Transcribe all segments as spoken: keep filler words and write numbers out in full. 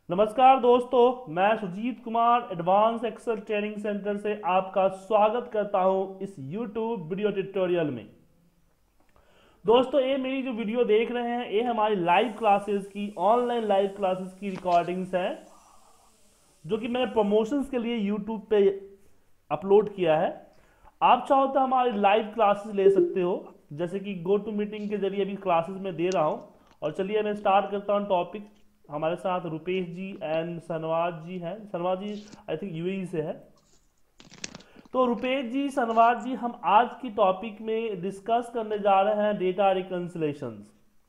नमस्कार दोस्तों, मैं Sujit Kumar advance excel training centre से आपका स्वागत करता हूं इस यूट्यूब वीडियो ट्यूटोरियल में। दोस्तों, ये मेरी जो वीडियो देख रहे हैं ये हमारी लाइव क्लासेस की ऑनलाइन लाइव क्लासेस की रिकॉर्डिंग्स हैं जो कि मैंने प्रमोशंस के लिए यूट्यूब पे अपलोड किया है। आप चाहो तो हमारी लाइव क्लासेस ले सकते हो, जैसे कि गो टू मीटिंग के जरिए अभी क्लासेस में दे रहा हूं। और चलिए मैं स्टार्ट करता हूं टॉपिक। हमारे साथ रुपेश जी एंड सनवाज जी हैं। सनवाज जी आई थिंक यूएई से है। तो रुपेश जी, सनवाज जी, हम आज की टॉपिक में डिस्कस करने जा रहे हैं डेटा रिकंसिलेशंस।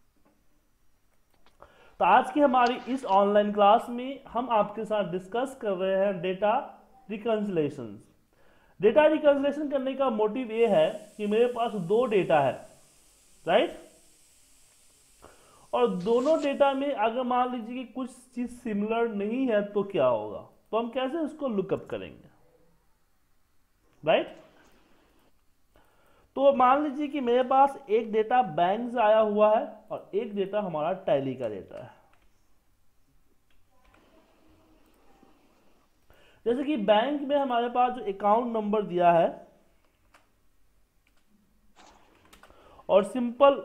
तो आज की हमारी इस ऑनलाइन क्लास में हम आपके साथ डिस्कस कर रहे हैं डेटा रिकंसिलेशंस। डेटा रिकंसिलेशन करने का मोटिव ये है कि मेरे पास दो डेटा है, राइट? और दोनों डेटा में अगर मान लीजिए कि कुछ चीज सिमिलर नहीं है तो क्या होगा, तो हम कैसे उसको लुकअप करेंगे, राइट? तो मान लीजिए कि मेरे पास एक डेटा बैंक से आया हुआ है और एक डेटा हमारा टैली का डेटा है। जैसे कि बैंक में हमारे पास जो अकाउंट नंबर दिया है और सिंपल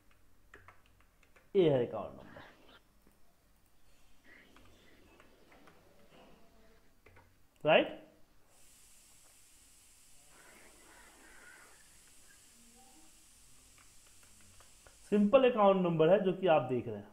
ए है account number, right? Simple account number है जो कि आप देख रहे हैं।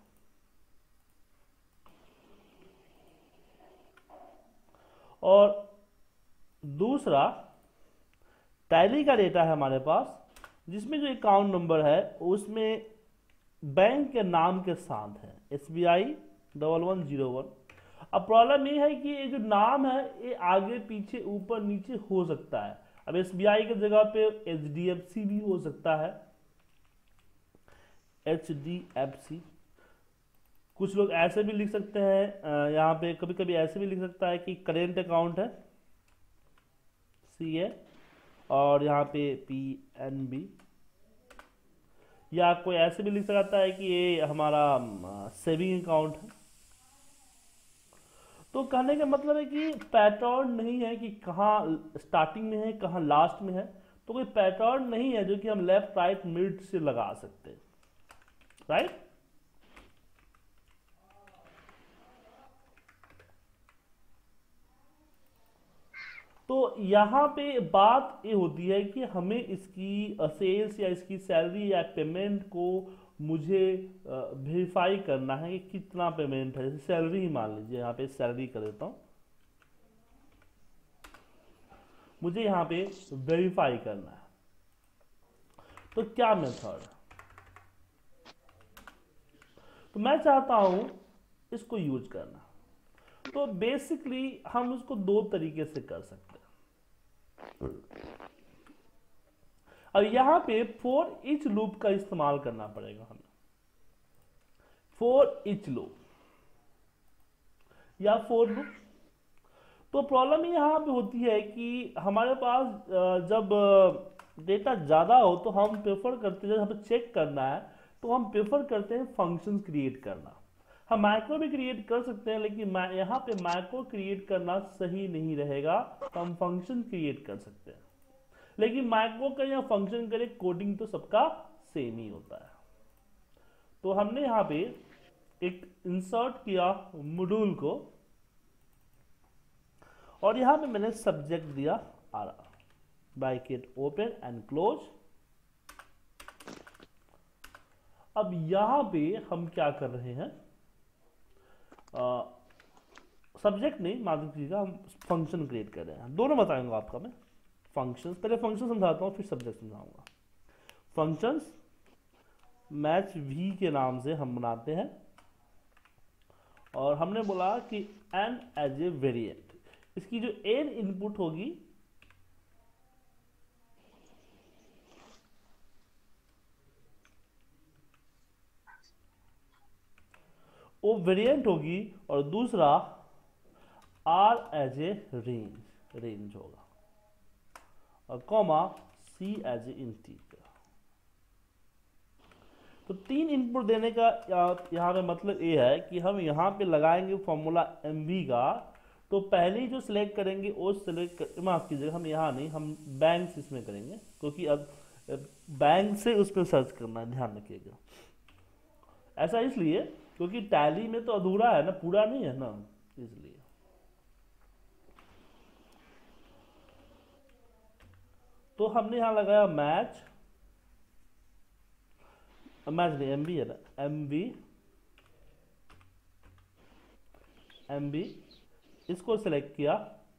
और दूसरा टैली का डेटा है हमारे पास, जिसमें जो अकाउंट नंबर है उसमें बैंक के नाम के साथ है S B I double one zero one. अब प्रॉब्लम ये है कि ये जो नाम है ये आगे पीछे ऊपर नीचे हो सकता है। अब एस बी आई की जगह पे एच डी एफ सी भी हो सकता है, एच डी एफ सी। कुछ लोग ऐसे भी लिख सकते हैं, यहाँ पे कभी कभी ऐसे भी लिख सकता है कि करेंट अकाउंट है सी ए और यहाँ पे पी एन बी, या कोई ऐसे भी लिख सकता है कि ये हमारा सेविंग अकाउंट है। तो कहने का मतलब है कि पैटर्न नहीं है कि कहाँ स्टार्टिंग में है कहाँ लास्ट में है। तो कोई पैटर्न नहीं है जो कि हम लेफ्ट राइट मिड से लगा सकते हैं, राइट? तो यहाँ पे बात ये होती है कि हमें इसकी सेल्स या इसकी सैलरी या पेमेंट को मुझे वेरीफाई करना है कि कितना पेमेंट है। जैसे सैलरी ही मान लीजिए, यहाँ पे सैलरी कर देता हूँ, मुझे यहाँ पे वेरीफाई करना है। तो क्या मेथड है? तो मैं चाहता हूँ इसको यूज करना। तो बेसिकली हम इसको दो तरीके से कर सकते हैं। अब यहां पे फॉर ईच लूप का इस्तेमाल करना पड़ेगा हमें। फॉर ईच लूप या फॉर लूप। तो प्रॉब्लम यहां पे होती है कि हमारे पास जब डेटा ज्यादा हो तो हम प्रेफर करते हैं, जब हमें चेक करना है तो हम प्रेफर करते हैं फंक्शंस क्रिएट करना। हम मैक्रो भी क्रिएट कर सकते हैं, लेकिन यहाँ पे मैक्रो क्रिएट करना सही नहीं रहेगा, तो हम फंक्शन क्रिएट कर सकते हैं। लेकिन मैक्रो का या फंक्शन करे कोडिंग तो सबका सेम ही होता है। तो हमने यहाँ पे एक इंसर्ट किया मॉड्यूल को और यहाँ पे मैंने सब्जेक्ट दिया R bracket open and close. अब यहाँ पे हम क्या कर रहे हैं, सब्जेक्ट नहीं मालूम कीजिएगा, हम फंक्शन क्रिएट कर रहे हैं। दोनों बताऊंगा आपका मैं। फंक्शंस पहले फंक्शन समझाता हूँ फिर सब्जेक्ट समझाऊंगा। फंक्शंस मैच वी के नाम से हम बनाते हैं और हमने बोला कि एन एज ए वेरिएंट। इसकी जो एन इनपुट होगी वो वेरिएंट होगी और दूसरा R as a range range होगा और comma C as a integer. तो तीन इनपुट देने का यहाँ पे मतलब ये है कि हम यहाँ पे लगाएंगे फॉर्मूला एम वी का, तो पहले ही जो सिलेक्ट करेंगे वो सिलेक्ट कर, माफ कीजिएगा हम यहाँ नहीं, हम बैंक इसमें करेंगे, क्योंकि अब बैंक से उस पर सर्च करना है, ध्यान रखिएगा। ऐसा इसलिए क्योंकि टैली में तो अधूरा है ना, पूरा नहीं है ना, इसलिए। तो हमने यहां लगाया मैच, मैच नहीं एम बी है ना, एम बी एम बी इसको सिलेक्ट किया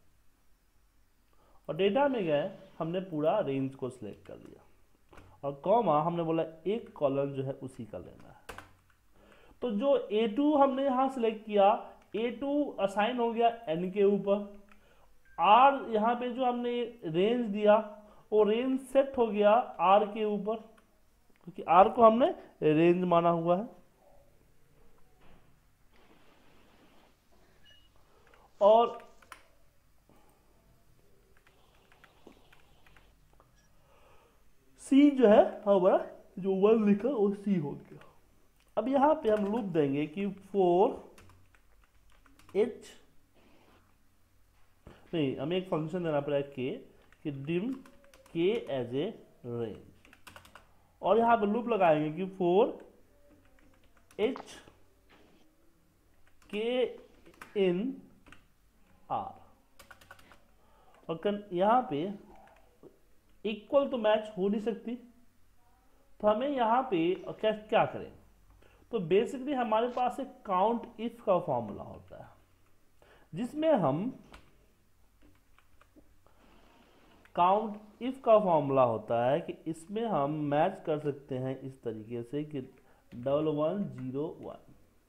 और डेटा में गए, हमने पूरा रेंज को सिलेक्ट कर लिया और कॉमा हमने बोला एक कॉलम जो है उसी का लेना है। तो जो ए टू हमने यहां सिलेक्ट किया, ए टू असाइन हो गया एन के ऊपर, आर यहां पे जो हमने रेंज दिया वो रेंज सेट हो गया आर के ऊपर, क्योंकि आर को हमने रेंज माना हुआ है। और सी जो है हमारा जो वन लिखा वो सी हो गया। अब यहां पे हम लूप देंगे कि फोर एच, नहीं हमें एक फंक्शन देना पड़ेगा के, कि डिम के एज ए रेंज, और यहां पे लूप लगाएंगे कि फोर एच के इन आर, और यहां पे इक्वल तो मैच हो नहीं सकती, तो हमें यहां पे क्या क्या करें, तो बेसिकली हमारे पास एक काउंट इफ का फॉर्मूला होता है, जिसमें हम काउंट इफ का फॉर्मूला होता है कि इसमें हम मैच कर सकते हैं इस तरीके से कि डबल वन जीरो वन,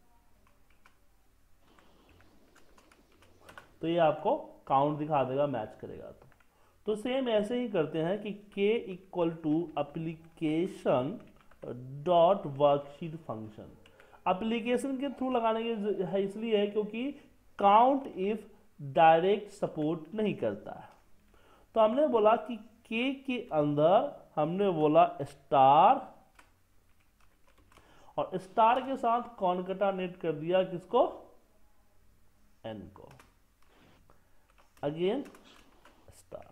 तो ये आपको काउंट दिखा देगा, मैच करेगा। तो तो सेम ऐसे ही करते हैं कि k equal to application dot worksheet function, application के थ्रू लगाने की है इसलिए है क्योंकि काउंट इफ डायरेक्ट सपोर्ट नहीं करता है। तो हमने बोला कि k के अंदर हमने बोला स्टार, और स्टार के साथ कॉनकैटिनेट कर दिया किसको, n को, अगेन स्टार।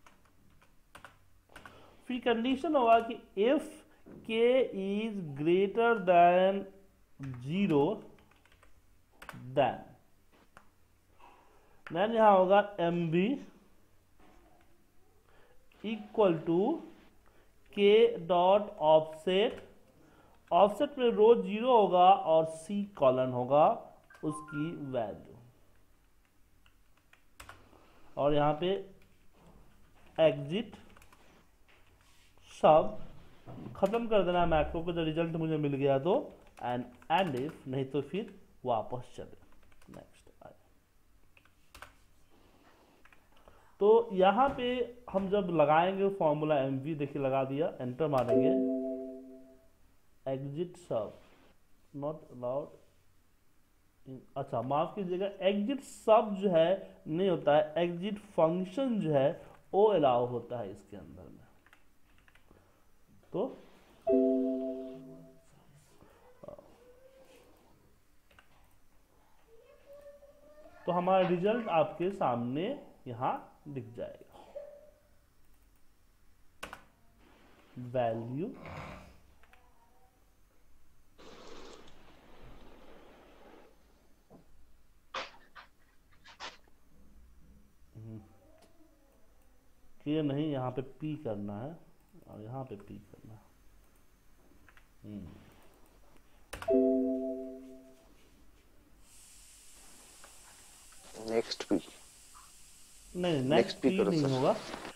फिर कंडीशन होगा कि if k is greater than zero then, then यहां होगा M B equal to K dot offset, offset में रो जीरो होगा और सी कॉलन होगा उसकी वैल्यू, और यहां पे एग्जिट सब खत्म कर देना मैक्रो को, जब रिजल्ट मुझे मिल गया तो, एंड एंड इफ, नहीं तो फिर वापस चले नेक्स्ट आए। तो यहां पे हम जब लगाएंगे फॉर्मूला एम वी, देखिए लगा दिया, एंटर मारेंगे, एग्जिट सब नॉट अलाउड, अच्छा माफ कीजिएगा, एग्जिट सब जो है नहीं होता है, एग्जिट फंक्शन जो है वो अलाउ होता है इसके अंदर में। तो तो हमारा रिजल्ट आपके सामने यहां दिख जाएगा, वैल्यू के नहीं, यहाँ पे पी करना है और यहाँ पे पी करना है। नेक्स्ट पी, नहीं नेक्स्ट पी नहीं होगा,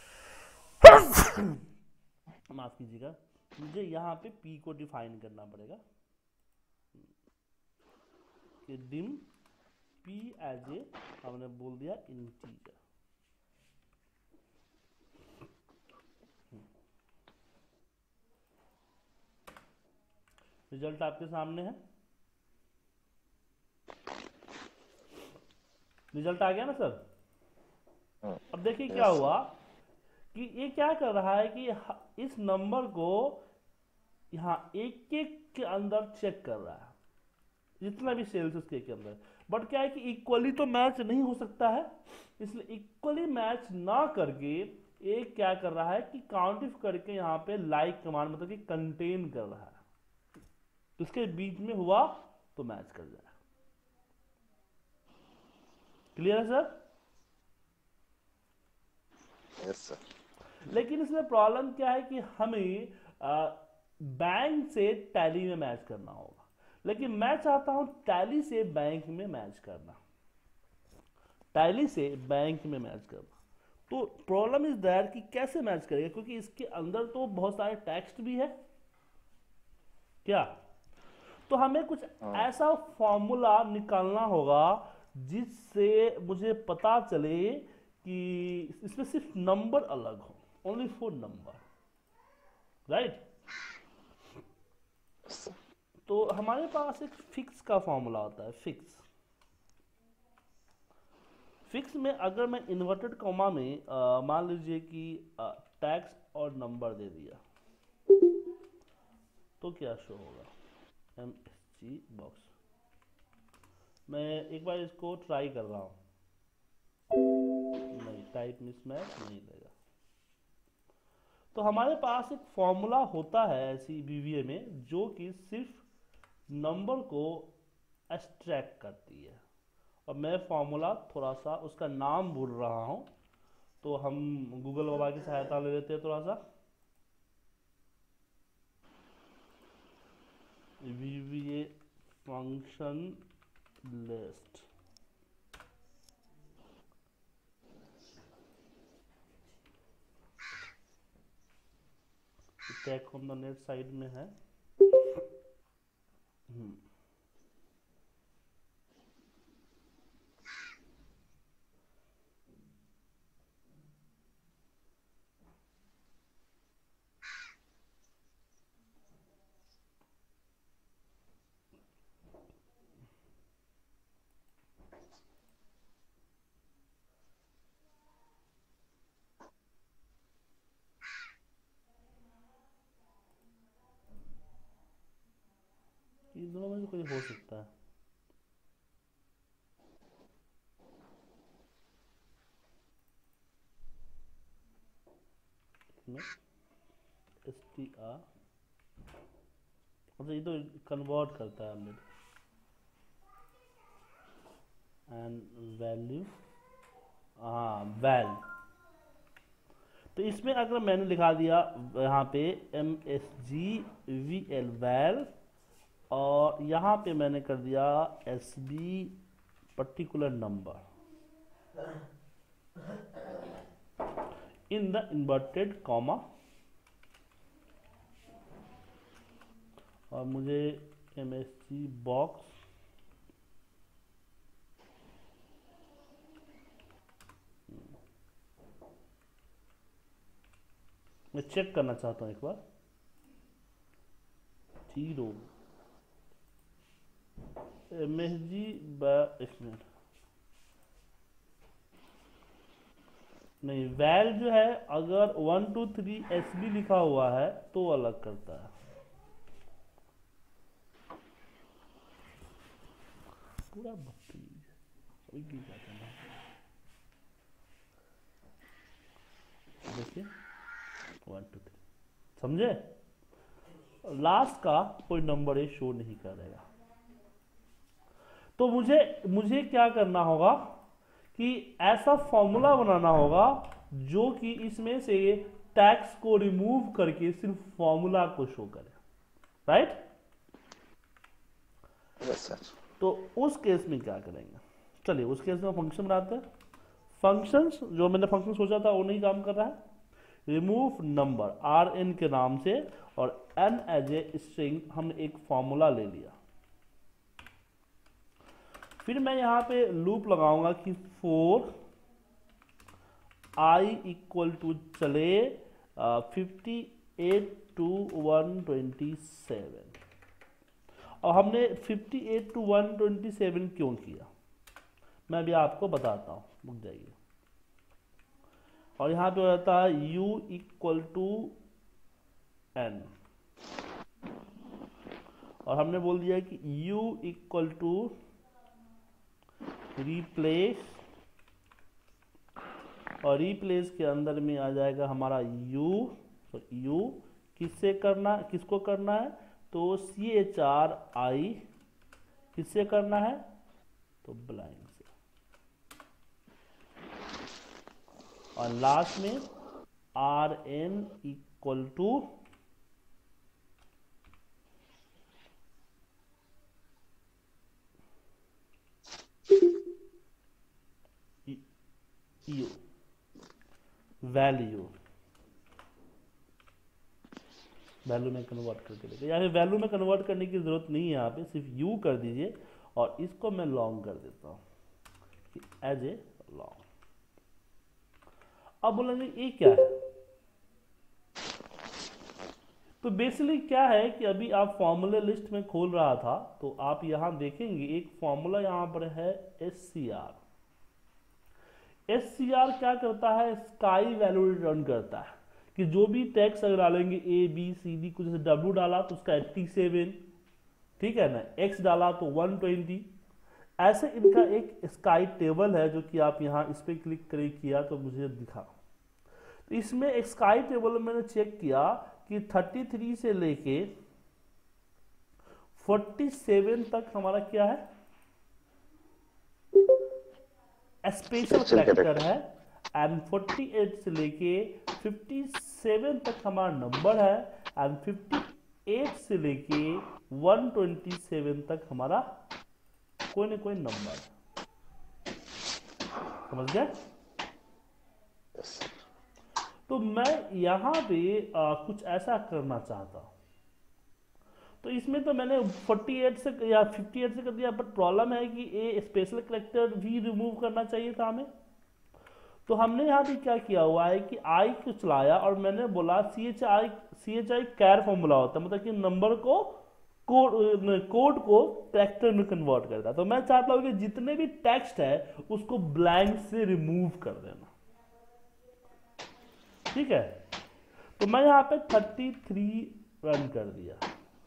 माफ कीजिएगा, मुझे यहाँ पे पी को डिफाइन करना पड़ेगा कि डिम पी एज ए, हमने बोल दिया इंटीजर। रिजल्ट आपके सामने है, रिजल्ट आ गया ना सर। अब देखिए क्या हुआ कि ये क्या कर रहा है कि इस नंबर को यहाँ एक एक के अंदर चेक कर रहा है, जितना भी सेल्स उसके के अंदर। बट क्या है कि इक्वली तो मैच नहीं हो सकता है, इसलिए इक्वली मैच ना करके एक क्या कर रहा है कि काउंट इफ करके यहाँ पे लाइक कमांड मतलब कि कंटेन कर रहा है, इसके बीच में हुआ तो मैच कर जाए। क्लियर है सर? Yes sir. लेकिन इसमें प्रॉब्लम क्या है कि हमें बैंक से टैली में मैच करना होगा, लेकिन मैं चाहता हूं टैली से बैंक में मैच करना, टैली से बैंक में मैच करना। तो प्रॉब्लम इज दैट कि कैसे मैच करेगा, क्योंकि इसके अंदर तो बहुत सारे टेक्स्ट भी है क्या, तो हमें कुछ ऐसा फॉर्मूला निकालना होगा जिससे मुझे पता चले कि इसमें सिर्फ नंबर अलग हो, ओनली फॉर नंबर, राइट। तो हमारे पास एक फिक्स का फॉर्मूला होता है, फिक्स। फिक्स में अगर मैं इन्वर्टेड कॉमा में मान लीजिए कि टैक्स और नंबर दे दिया तो क्या शो होगा, एम एस जी बॉक्स। मैं एक बार इसको ट्राई कर रहा हूँ, नहीं टाइप मिसमैच नहीं देगा। तो हमारे पास एक फॉर्मूला होता है ऐसी बीवीए में जो कि सिर्फ नंबर को एक्सट्रैक्ट करती है, और मैं फॉर्मूला थोड़ा सा उसका नाम भूल रहा हूं, तो हम गूगल बाबा की सहायता ले लेते हैं थोड़ा सा। VBA function list, tag on the net side में है। हम्म इन दोनों में से कोई हो सकता है। इसमें एस टी आर, मतलब ये तो कन्वर्ट करता है हमने, एंड वैल्यू, हाँ वैल। तो इसमें अगर मैंने लिखा दिया यहाँ पे M S G V L val, और यहाँ पे मैंने कर दिया S B particular number in the inverted comma, और मुझे एम एस जी बॉक्स मैं चेक करना चाहता हूँ एक बार, जीरो एम एस जी एक मिनट, नहीं वैल जो है अगर one two three S B लिखा हुआ है तो अलग करता है, पूरा बदतमीज है की जाता है। देखिए वन टू थ्री, समझे, लास्ट का कोई नंबर ये शो नहीं करेगा। तो मुझे मुझे क्या करना होगा कि ऐसा फॉर्मूला बनाना होगा जो कि इसमें से टैक्स को रिमूव करके सिर्फ फॉर्मूला को शो करे, राइट। Yes sir. तो उस केस में क्या करेंगे, चलिए उस केस में फंक्शन बनाते हैं। फंक्शंस जो मैंने फंक्शन सोचा था वो नहीं काम कर रहा है, रिमूव नंबर आर एन के नाम से, और एन एज ए स्ट्रिंग हमने एक फॉर्मूला ले लिया। फिर मैं यहां पे लूप लगाऊंगा कि फोर आई इक्वल टू चले fifty eight to one twenty seven, और हमने fifty eight to one twenty seven क्यों किया मैं भी आपको बताता हूं, रुक जाइए। और यहां पे रहता है u इक्वल टू एन, और हमने बोल दिया कि u इक्वल टू रिप्लेस, और रिप्लेस के अंदर में आ जाएगा हमारा u, तो u किससे करना, किसको करना है, तो सी एच आर आई किससे करना है, तो ब्लाइंक से, और लास्ट में R N equal to U value, value में कन्वर्ट करके देते, या फिर वैल्यू में कन्वर्ट करने की जरूरत नहीं है, यहाँ पे सिर्फ यू कर दीजिए और इसको मैं लॉन्ग कर देता हूँ एज ए लॉन्ग। अब बोलेंगे ये क्या है, तो बेसिकली क्या है कि अभी आप फॉर्मूला लिस्ट में खोल रहा था तो आप यहां देखेंगे एक फॉर्मूला यहां पर है S C R. S C R क्या करता है, स्काई वैल्यू रिटर्न करता है कि जो भी टेक्स्ट अगर डालेंगे ए बी सी डी, कुछ डब्ल्यू डाला तो उसका एट्टी सेवन, ठीक है ना, एक्स डाला तो वन ट्वेंटी, ऐसे इनका एक स्काई टेबल है जो कि आप यहाँ इस पर क्लिक करें किया तो मुझे दिखा। तो इसमें एक स्काई टेबल मैंने चेक किया कि तैंतीस से लेके सैंतालीस तक हमारा क्या है, स्पेशल कैरेक्टर है, एंड अड़तालीस से लेके सत्तावन तक हमारा नंबर है, एंड अट्ठावन से लेके एक सौ सत्ताईस तक हमारा कोई ना कोई नंबर, समझ गए। yes, तो मैं यहां पे आ, कुछ ऐसा करना चाहता हूं, तो इसमें तो मैंने अड़तालीस से या अट्ठावन से कर दिया, बट प्रॉब्लम है कि ये स्पेशल कैरेक्टर भी रिमूव करना चाहिए था हमें। तो हमने यहाँ पे क्या किया हुआ है कि आई को चलाया और मैंने बोला C H I C H I char formula होता है, मतलब कि नंबर को कोड कोड को कैरेक्टर में कन्वर्ट करता है। तो मैं चाहता हूँ कि जितने भी टेक्स्ट है उसको ब्लैंक से रिमूव कर देना, ठीक है। तो मैं यहाँ पे तैंतीस रन कर दिया,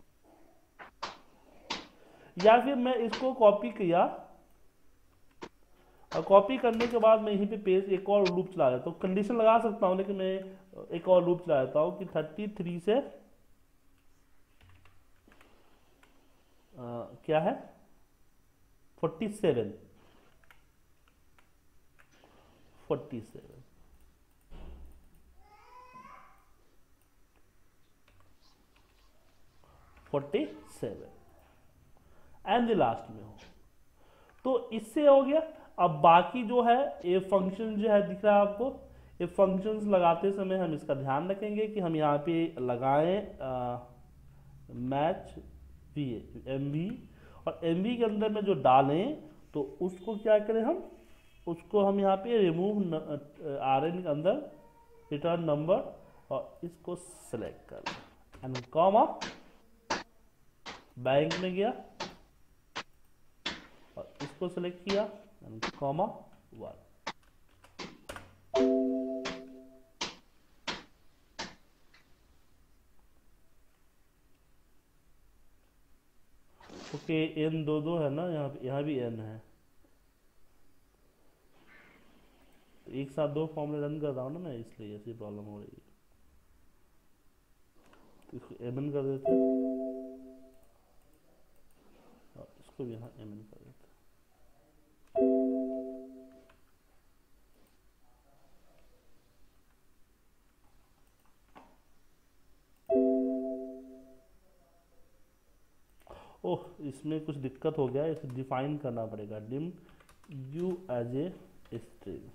या फिर मैं इसको कॉपी किया और कॉपी करने के बाद मैं यहीं पे पेज एक और लूप चला देता हूँ, कंडीशन लगा सकता हूँ लेकिन मैं एक और लूप चला देता हूँ कि तैंतीस से आ, क्या है सैंतालीस सैंतालीस सैंतालीस एंड लास्ट में हो, तो इससे हो गया। अब बाकी जो है ये फंक्शन जो है दिख रहा है आपको, ये फंक्शंस लगाते समय हम इसका ध्यान रखेंगे कि हम यहाँ पे लगाएं मैच वी एम वी, और एम वी के अंदर में जो डालें तो उसको क्या करें हम, उसको हम यहाँ पे रिमूव आर एन के अंदर रिटर्न नंबर और इसको सेलेक्ट कर लें एंड कॉमा, बैंक में गया और इसको सेलेक्ट किया and comma one. Okay, N दो दो है ना, यहाँ यहाँ भी एन है, तो एक साथ दो फॉर्मूले रन कर रहा हूँ ना मैं, इसलिए ऐसी प्रॉब्लम हो रही है। तो इसको एम एन कर देते हैं और इसको भी यहाँ एम एन कर देते हैं। ओह, इसमें कुछ दिक्कत हो गया, इसे डिफाइन करना पड़ेगा, dim U as a string.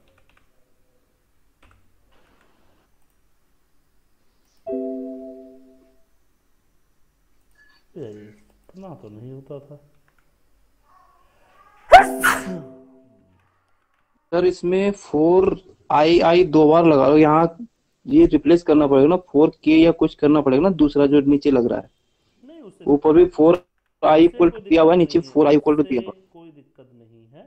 इतना तो नहीं होता था सर, इसमें फोर आई आई दो बार लगा लो, यहाँ ये रिप्लेस करना पड़ेगा ना, फोर के या कुछ करना पड़ेगा ना, दूसरा जो नीचे लग रहा है। नहीं, उससे ऊपर भी फोर आई इक्वल टू दिया हुआ है, नीचे फोर आई इक्वल टू दिया हुआ है। कोई दिक्कत नहीं है,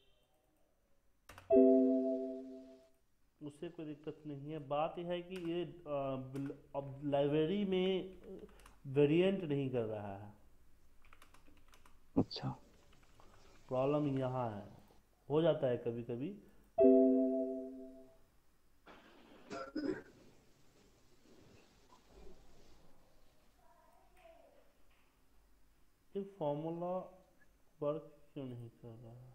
उससे कोई दिक्कत नहीं है। बात यह है कि ये अब लाइब्रेरी में वेरिएंट नहीं कर रहा है, अच्छा प्रॉब्लम यहाँ है, हो जाता है कभी कभी। ये फॉर्मूला वर्क क्यों नहीं कर रहा है?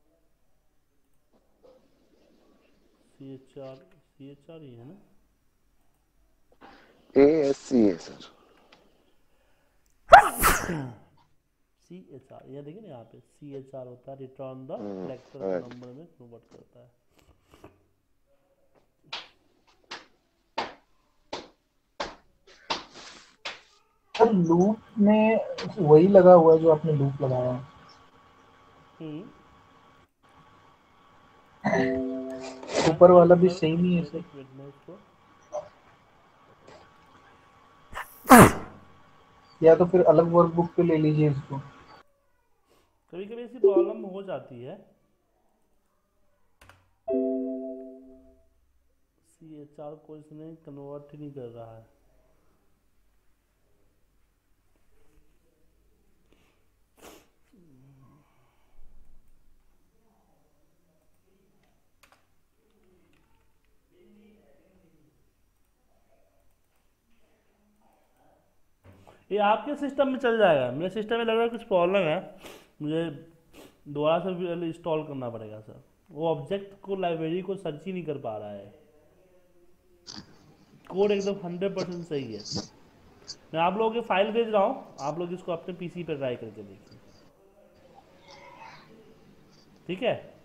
C H R C H R ही है ना? ए एस सी है सर। सी एच आर, ये देखिए ना यहाँ पे सी एच आर होता है रिटर्न द कैरेक्टर को right. नंबर में कन्वर्ट करता है। सर लूप में वही लगा हुआ है जो आपने लूप लगाया है। हम्म ऊपर वाला भी सर, सेम ही है एक सर। एक मिनट में इसको, या तो फिर अलग वर्कबुक पे ले लीजिए इसको। कभी कभी ऐसी प्रॉब्लम हो जाती है। सी एच आर को इसने कन्वर्ट ही नहीं कर रहा है। ये आपके सिस्टम में चल जाएगा, मेरे सिस्टम में लग रहा है कुछ प्रॉब्लम है, मुझे दोबारा से इंस्टॉल करना पड़ेगा सर। वो ऑब्जेक्ट को लाइब्रेरी को सर्च ही नहीं कर पा रहा है। कोड एकदम हंड्रेड परसेंट सही है। मैं आप लोगों की फाइल भेज रहा हूँ, आप लोग इसको अपने पीसी पर ट्राई करके देखिए, ठीक है।